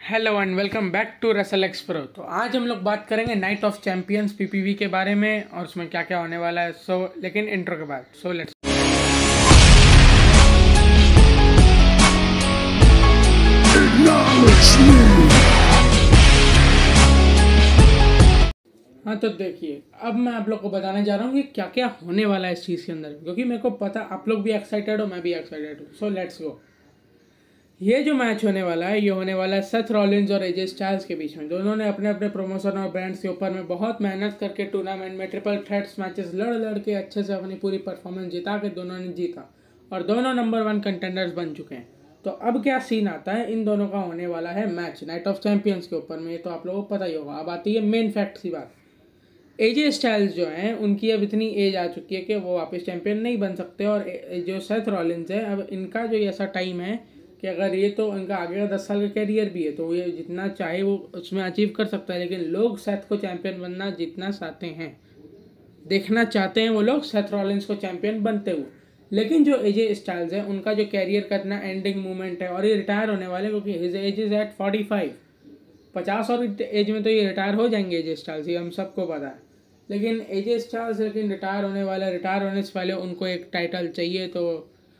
Hello and welcome back to Wrestle Xpro. तो आज हम लोग बात करेंगे नाइट ऑफ चैंपियंस पीपीवी के बारे में और उसमें क्या क्या होने वाला है। लेकिन इंट्रो के बाद लेट्स। हाँ, तो देखिए अब मैं आप लोग को बताने जा रहा हूँ कि क्या क्या होने वाला है इस चीज़ के अंदर, क्योंकि मेरे को पता आप लोग भी एक्साइटेड हो, मैं भी एक्साइटेड हूँ। So let's go. ये जो मैच होने वाला है ये होने वाला है सेथ रॉलिंस और एजे स्टाइल्स के बीच में। दोनों ने अपने अपने प्रमोशन और ब्रांड्स के ऊपर में बहुत मेहनत करके टूर्नामेंट में ट्रिपल थ्रेट्स मैचेस लड़ के अच्छे से अपनी पूरी परफॉर्मेंस जिता के दोनों ने जीता और दोनों नंबर 1 कंटेंडर्स बन चुके हैं। तो अब क्या सीन आता है, इन दोनों का होने वाला है मैच नाइट ऑफ चैंपियंस के ऊपर में। ये तो आप लोगों को पता ही होगा। अब आती है मेन फैक्ट सी बात। एजे स्टाइल्स जो हैं उनकी अब इतनी एज आ चुकी है कि वो वापस चैंपियन नहीं बन सकते, और जो सेथ रॉलिंस है अब इनका जो ऐसा टाइम है कि अगर ये तो इनका आगे का 10 साल का कैरियर भी है तो ये जितना चाहे वो उसमें अचीव कर सकता है। लेकिन लोग सेथ को चैंपियन बनना जितना चाहते हैं, देखना चाहते हैं वो लोग सेथ रॉलिंस को चैंपियन बनते हुए। लेकिन जो एजे स्टाइल्स है उनका जो कैरियर का इतना एंडिंग मोमेंट है और ये रिटायर होने वाले, क्योंकि हिज एज इज एट 45 50 और एज में तो ये रिटायर हो जाएंगे एजे स्टाइल्स, ये हम सबको पता है। लेकिन एजे स्टाइल्स लेकिन रिटायर होने वाले, रिटायर होने से पहले उनको एक टाइटल चाहिए। तो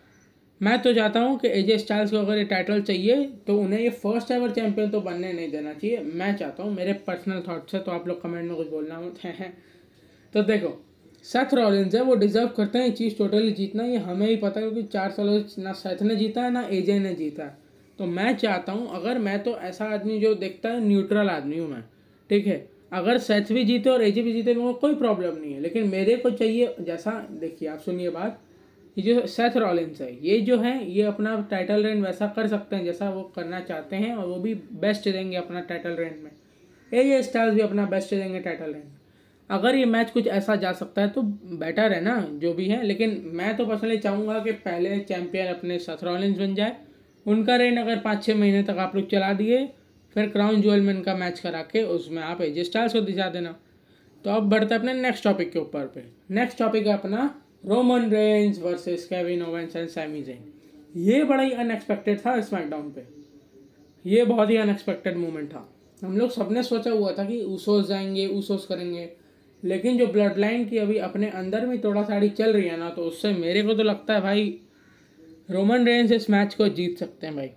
मैं तो चाहता हूँ कि एजे स्टाइल्स को अगर ये टाइटल चाहिए तो उन्हें ये फर्स्ट एवर चैंपियन तो बनने नहीं देना चाहिए। मैं चाहता हूँ, मेरे पर्सनल थॉट्स है, तो आप लोग कमेंट में कुछ बोलना होते हैं। तो देखो, सेथ रॉलिंस है वो डिजर्व करते हैं ये चीज़ टोटली जीतना। ये हमें ही पता है क्योंकि 4 सालों से ना सेथ ने जीता है ना एजे ने जीता है। तो मैं चाहता हूँ, अगर मैं तो ऐसा आदमी जो देखता है न्यूट्रल आदमी हूँ मैं, ठीक है। अगर सेथ भी जीते और एजे भी जीते तो कोई प्रॉब्लम नहीं है, लेकिन मेरे को चाहिए जैसा, देखिए आप सुनिए बात, ये जो सेथ रॉलिंस है ये जो है ये अपना टाइटल रेन वैसा कर सकते हैं जैसा वो करना चाहते हैं, और वो भी बेस्ट देंगे अपना टाइटल रेन में। एजे स्टाइल्स भी अपना बेस्ट देंगे टाइटल रेन में। अगर ये मैच कुछ ऐसा जा सकता है तो बेटर है ना, जो भी है। लेकिन मैं तो पर्सनली चाहूँगा कि पहले चैंपियन अपने सेथ रॉलिंस बन जाए, उनका रेन अगर 5-6 महीने तक आप लोग चला दिए, फिर क्राउन ज्वेल में इनका मैच करा के उसमें आप एजे स्टाइल्स को दिखा देना। तो अब बढ़ते अपने नेक्स्ट टॉपिक के ऊपर पे। नेक्स्ट टॉपिक है अपना Roman Reigns versus Kevin Owens and Sami Zayn. ये बड़ा ही अनएक्सपेक्टेड था स्मैकडाउन पे, ये बहुत ही अनएक्सपेक्टेड मोमेंट था। हम लोग सबने सोचा हुआ था कि ऊसोस जाएंगे, ऊसोस करेंगे, लेकिन जो ब्लड लाइन की अभी अपने अंदर में थोड़ा साड़ी चल रही है ना, तो उससे मेरे को तो लगता है भाई रोमन रेंज इस मैच को जीत सकते हैं भाई।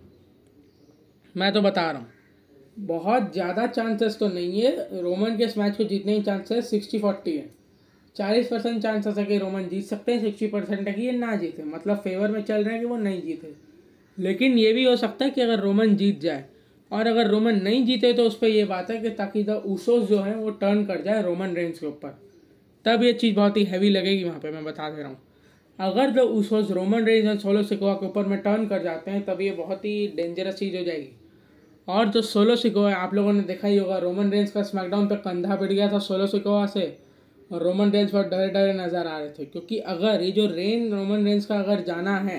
मैं तो बता रहा हूँ, बहुत ज़्यादा चांसेस तो नहीं है रोमन के इस मैच को जीतने के। चांसेस 60-40 है। 40% चांसेस है कि रोमन जीत सकते हैं, 60% है कि ये ना जीते, मतलब फेवर में चल रहे हैं कि वो नहीं जीते। लेकिन ये भी हो सकता है कि अगर रोमन जीत जाए, और अगर रोमन नहीं जीते तो उस पर यह बात है कि ताकि द ऊसोस जो है वो टर्न कर जाए रोमन रेंज के ऊपर, तब ये चीज़ बहुत ही हैवी लगेगी वहाँ पे। मैं बता दे रहा हूँ, अगर द ऊसोस रोमन रेंज और सोलो सिकोआ के ऊपर में टर्न कर जाते हैं तब ये बहुत ही डेंजरस चीज़ हो जाएगी। और जो सोलो सिकोआ आप लोगों ने देखा ही होगा, रोमन रेंज का स्मैकडाउन पे कंधा पिट गया था सोलो सिकोआ से, और रोमन रेंज बहुत डरे डरे नज़र आ रहे थे। क्योंकि अगर ये जो रोमन रेंज का अगर जाना है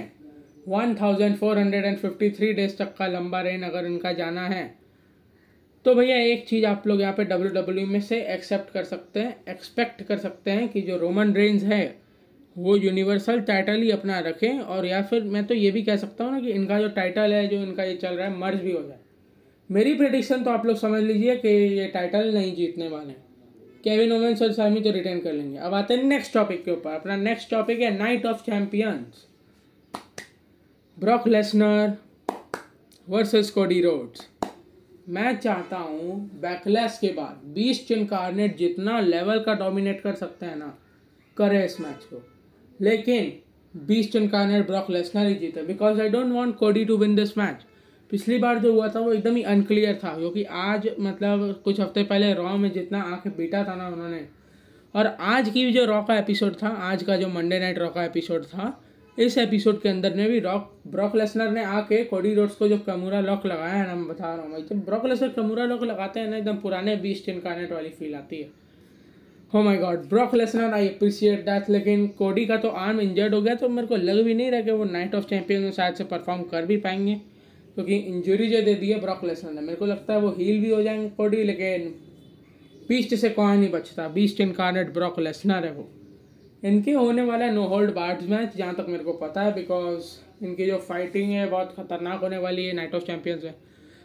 1453 डेज तक का लंबा रेन अगर इनका जाना है, तो भैया एक चीज़ आप लोग यहाँ पे WWE में से एक्सेप्ट कर सकते हैं, एक्सपेक्ट कर सकते हैं कि जो रोमन रेंज है वो यूनिवर्सल टाइटल ही अपना रखें। और या फिर मैं तो ये भी कह सकता हूँ ना कि इनका जो टाइटल है, जो इनका ये चल रहा है, मर्ज भी हो जाए। मेरी प्रेडिक्शन तो आप लोग समझ लीजिए कि ये टाइटल नहीं जीतने वाले हैं। केविन ओवेंस और सैमी तो रिटेन कर लेंगे। अब आते हैं नेक्स्ट टॉपिक के ऊपर। अपना नेक्स्ट टॉपिक है Night of Champions, Brock Lesnar versus Cody Rhodes. मैं चाहता हूँ बैकलैश के बाद बीस्ट इनकार्नेट जितना लेवल का डोमिनेट कर सकते हैं ना, करे इस मैच को। लेकिन बीस्ट इनकार्नेट ब्रॉक लेसनर ही जीते, because I don't want Cody to win this match. पिछली बार जो हुआ था वो एकदम ही अनक्लियर था, क्योंकि आज मतलब कुछ हफ्ते पहले रॉ में जितना आंखें बीटा था ना उन्होंने, और आज की जो रॉ का एपिसोड था, आज का जो मंडे नाइट रॉ का एपिसोड था, इस एपिसोड के अंदर में भी ब्रॉक लेसनर ने आके कोडी रोड्स को जो कमूरा लॉक लगाया है ना, मैं बता रहा हूँ भाई, जब ब्रॉक लेसनर कमूरा लॉक लगाते हैं ना, एकदम पुराने बीस्ट इनकार्नेट वाली फील आती है। Oh my God, Brock Lesnar, I appreciate that. लेकिन कोडी का तो आर्म इंजर्ड हो गया, तो मेरे को लग भी नहीं रहा कि वो नाइट ऑफ चैंपियन में शायद से परफॉर्म कर भी पाएंगे, क्योंकि इंजरी जो दे दी है ब्रॉक लेसनर ने, मेरे को लगता है वो हील भी हो जाएंगे कोडी। लेकिन बीस्ट से कौन नहीं बचता, बीस्ट इनकार्नेट ब्रॉक लेसनर है वो। इनके होने वाला है नो होल्ड बार्ड मैच, जहाँ तक मेरे को पता है, बिकॉज इनकी जो फाइटिंग है बहुत खतरनाक होने वाली है नाइट ऑफ चैंपियंस में।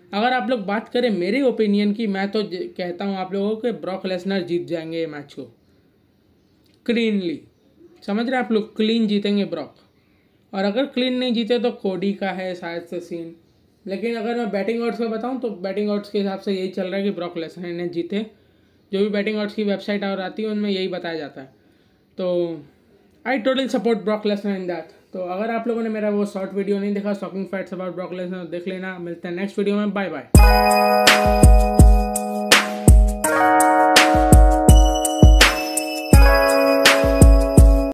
अगर आप लोग बात करें मेरे ओपिनियन की, मैं तो कहता हूँ आप लोगों को ब्रॉक लेसनर जीत जाएंगे ये मैच को क्लीनली। समझ रहे हैं आप लोग, क्लीन जीतेंगे ब्रॉक। और अगर क्लीन नहीं जीते तो कोडी का है शायद से सीन। लेकिन अगर मैं बैटिंग ऑड्स का बताऊं तो बैटिंग ऑड्स के हिसाब से यही चल रहा है कि ब्रॉक लेसनर ने जीते। जो भी बैटिंग ऑड्स की वेबसाइट और आती है उनमें यही बताया जाता है। तो I totally support Brock Lesnar in that. तो अगर आप लोगों ने मेरा वो शॉर्ट वीडियो नहीं देखा shocking facts about Brock Lesnar, देख लेना। मिलते हैं नेक्स्ट वीडियो में, बाय बाय।